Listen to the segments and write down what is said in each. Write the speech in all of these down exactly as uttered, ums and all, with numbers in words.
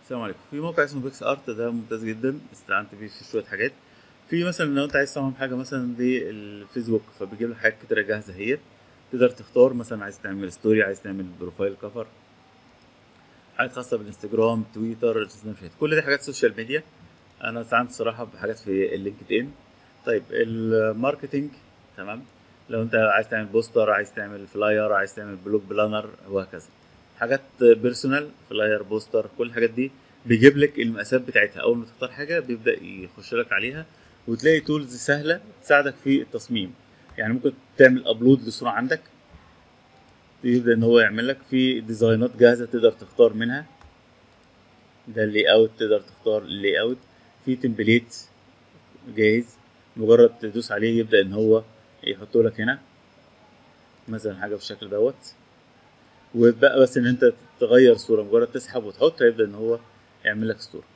السلام عليكم. في موقع اسمه بيكس ارت، ده ممتاز جدا، استعنت بيه في شويه حاجات. في مثلا لو انت عايز تصمم حاجه مثلا للفيسبوك، فبيجيب لك حاجات كتيره جاهزه اهيت. تقدر تختار مثلا عايز تعمل ستوري، عايز تعمل بروفايل كفر، حاجات خاصه بالانستجرام، تويتر، سناب شات، كل دي حاجات سوشيال ميديا. انا استعنت الصراحه بحاجات في اللينكد ان. طيب الماركتينج، تمام. لو انت عايز تعمل بوستر، عايز تعمل فلاير، عايز تعمل بلوج بلانر، وهكذا. حاجات بيرسونال، فلاير، بوستر، كل الحاجات دي بيجيب لك المقاسات بتاعتها. اول ما تختار حاجه بيبدا يخش لك عليها، وتلاقي تولز سهله تساعدك في التصميم. يعني ممكن تعمل ابلود لصوره عندك، يبدا ان هو يعمل لك في ديزاينات جاهزه تقدر تختار منها. ده اللي اوت، تقدر تختار اللي اوت. في تمبليت جاهز، مجرد تدوس عليه يبدأ إن هو يحطه لك هنا مثلا حاجة بالشكل دوت. وبقى بس إن أنت تغير صورة، مجرد تسحب وتحط هيبدأ إن هو يعمل لك الصورة.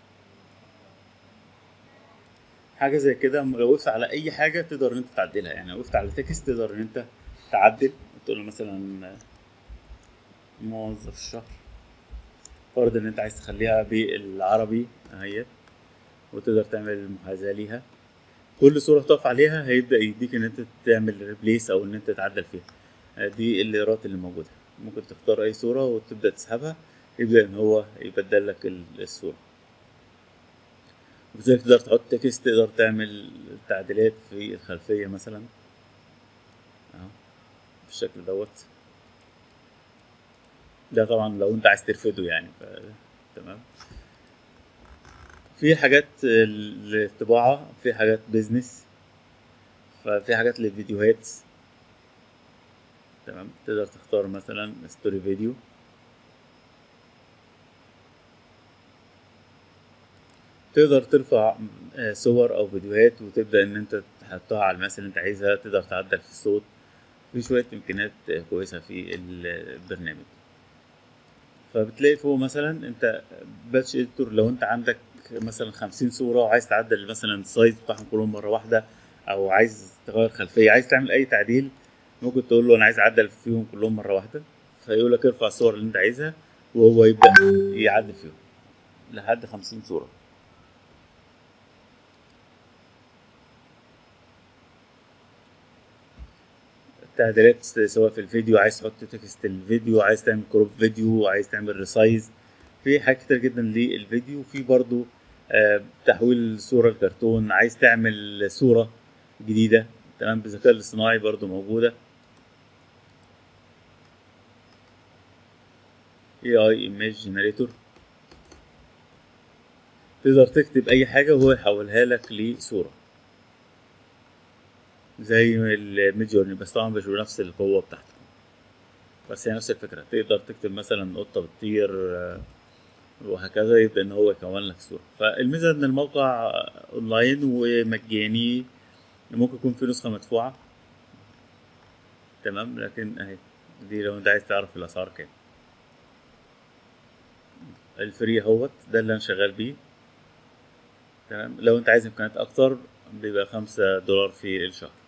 حاجة زي كده لو وقفت على أي حاجة تقدر إن أنت تعدلها. يعني لو وقفت على تكست تقدر إن أنت تعدل، تقول له مثلا موظف الشهر، فرض إن أنت عايز تخليها بالعربي أهي، وتقدر تعمل محاذاة ليها. كل صورة تقف عليها هيبدأ يديك إن أنت تعمل ريبليس أو إن أنت تعدل فيها. دي الإيرادات اللي موجودة. ممكن تختار أي صورة وتبدأ تسحبها، يبدأ إن هو يبدل لك ال- الصورة. وكذلك تقدر تحط تكست، تقدر تعمل تعديلات في الخلفية مثلا أهو بالشكل دوت. ده طبعا لو أنت عايز ترفده يعني ف... تمام. في حاجات للطباعة، في حاجات بيزنس، ففي حاجات للفيديوهات. تمام، تقدر تختار مثلا ستوري فيديو. تقدر ترفع آه، صور او فيديوهات، وتبدا ان انت تحطها على المقاس اللي انت عايزها. تقدر تعدل في الصوت، في شويه امكانيات آه، كويسه في البرنامج. فبتلاقي فوق مثلا انت باتش اديتور، لو انت عندك مثلا خمسين صوره وعايز تعدل مثلا السايز بتاعهم كلهم مره واحده، او عايز تغير خلفيه، عايز تعمل اي تعديل، ممكن تقول له انا عايز اعدل فيهم كلهم مره واحده، فيقول لك ارفع الصور اللي انت عايزها، وهو يبدا يعدل فيهم لحد خمسين صوره. تعديلات سواء في الفيديو، عايز تحط تكست الفيديو، عايز تعمل كروب فيديو، عايز تعمل ريسايز. في حاجات كتير جدا للفيديو. في برضو آه، تحويل صورة لكرتون، عايز تعمل صورة جديدة، تمام، بالذكاء الاصطناعي برضو موجودة. اي اي ايميج جنريتور، تقدر تكتب اي حاجة وهو يحولها لك لصورة زي الميدجورني، بس طبعا مش بنفس القوة بتاعته، بس هي نفس الفكرة. تقدر تكتب مثلا قطة بتطير آه، وهكذا، يبدأ إن هو يكون لك صورة. فالميزة إن الموقع أونلاين ومجاني، ممكن يكون في نسخة مدفوعة، تمام، لكن أهي دي لو أنت عايز تعرف الأسعار كام. الفري اهوت، ده اللي أنا شغال بيه، تمام. لو أنت عايز إمكانيات أكتر بيبقى خمسة دولار في الشهر.